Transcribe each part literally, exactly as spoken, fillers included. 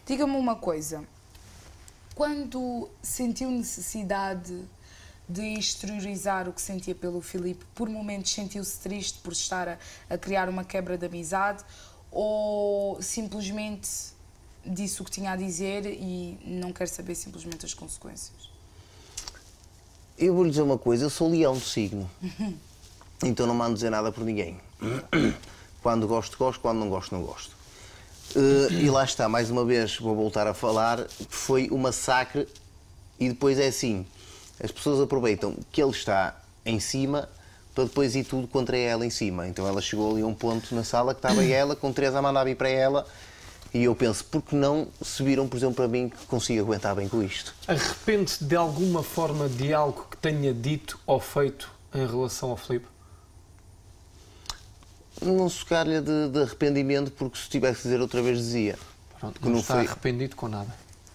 Diga-me uma coisa, quando sentiu necessidade de exteriorizar o que sentia pelo Filipe, por momentos sentiu-se triste por estar a, a criar uma quebra de amizade, ou simplesmente disse o que tinha a dizer e não quer saber simplesmente as consequências? Eu vou lhe dizer uma coisa, eu sou leão do signo, então não mando dizer nada por ninguém. Quando gosto, gosto, quando não gosto, não gosto. Uh, e lá está, mais uma vez, vou voltar a falar, foi um massacre e depois é assim, as pessoas aproveitam que ele está em cima para depois ir tudo contra ela em cima. Então ela chegou ali a um ponto na sala que estava ela, com três a mandar vir para ela, e eu penso, por que não se viram, por exemplo, para mim, que consigo aguentar bem com isto? Arrepende-se de alguma forma de algo que tenha dito ou feito em relação ao Filipe? Não socar-lhe de, de arrependimento, porque se tivesse que dizer outra vez dizia. Pronto, não, não está foi... arrependido com nada.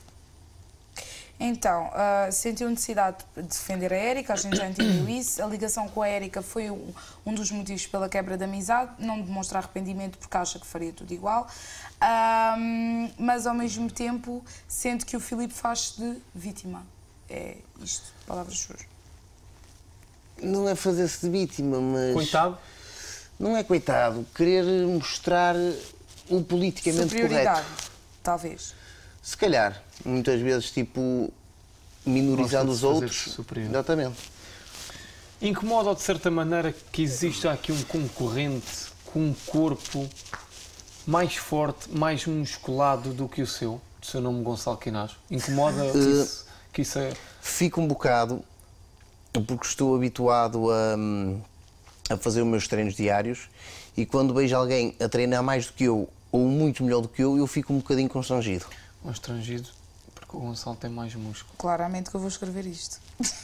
Então, uh, sentiu necessidade de defender a Érica, a gente já entendeu isso. A ligação com a Érica foi um, um dos motivos pela quebra da amizade. Não demonstra arrependimento porque acha que faria tudo igual. Um, mas, ao mesmo tempo, sente que o Filipe faz de vítima. É isto, palavras suas. Não é fazer-se de vítima, mas... Coitado? Não é coitado. Querer mostrar o politicamente superioridade, correto. Talvez. Se calhar, muitas vezes, tipo, minorizando os outros. Exatamente. Incomoda, de certa maneira, que exista aqui um concorrente com um corpo mais forte, mais musculado do que o seu, do seu nome Gonçalo Quinás? Incomoda uh, que, isso, que isso é... Fico um bocado, porque estou habituado a, a fazer os meus treinos diários e quando vejo alguém a treinar mais do que eu ou muito melhor do que eu, eu fico um bocadinho constrangido. Constrangido porque o Gonçalo tem mais músculo. Claramente que eu vou escrever isto.